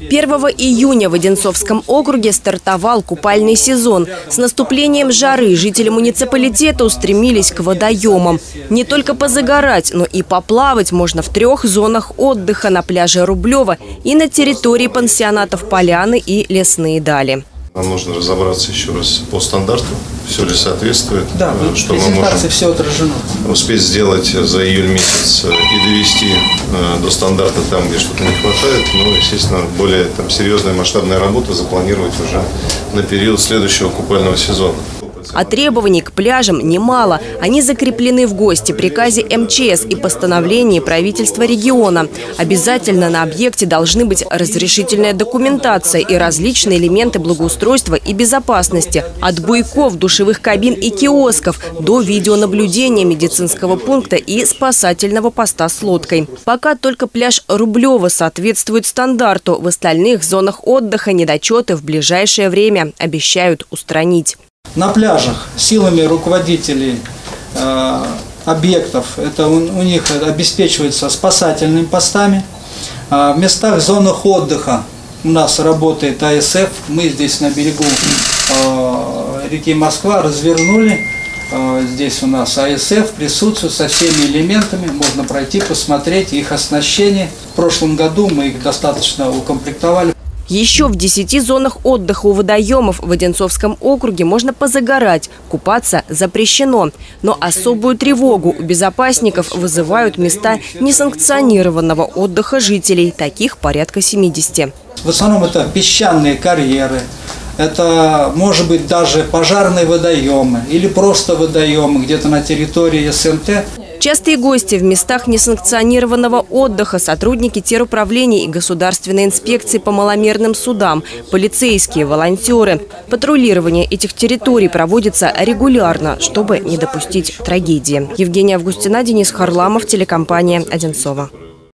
1 июня в Одинцовском округе стартовал купальный сезон. С наступлением жары жители муниципалитета устремились к водоемам. Не только позагорать, но и поплавать можно в 3 зонах отдыха на пляже Рублева и на территории пансионатов Поляны и Лесные Дали. Нам нужно разобраться еще раз по стандарту, все ли соответствует, да, что мы можем все отражено. Успеть сделать за июль месяц и довести до стандарта там, где что-то не хватает. Но, естественно, более серьезная масштабная работа запланировать уже на период следующего купального сезона. А требований к пляжам немало. Они закреплены в гостеприказе МЧС и постановлении правительства региона. Обязательно на объекте должны быть разрешительная документация и различные элементы благоустройства и безопасности. От буйков, душевых кабин и киосков до видеонаблюдения медицинского пункта и спасательного поста с лодкой. Пока только пляж Рублева соответствует стандарту. В остальных зонах отдыха недочеты в ближайшее время обещают устранить. На пляжах силами руководителей объектов, это у них обеспечивается спасательными постами. В местах, зонах отдыха у нас работает АСФ. Мы здесь на берегу реки Москва развернули. Здесь у нас АСФ присутствует со всеми элементами. Можно пройти, посмотреть их оснащение. В прошлом году мы их достаточно укомплектовали. Еще в 10 зонах отдыха у водоемов в Одинцовском округе можно позагорать. Купаться запрещено. Но особую тревогу у безопасников вызывают места несанкционированного отдыха жителей. Таких порядка 70. В основном это песчаные карьеры. Это, может быть, даже пожарные водоемы или просто водоемы где-то на территории СНТ. Частые гости в местах несанкционированного отдыха, сотрудники теруправления и государственной инспекции по маломерным судам, полицейские, волонтеры. Патрулирование этих территорий проводится регулярно, чтобы не допустить трагедии. Евгения Августина, Денис Харламов, телекомпания «Одинцово».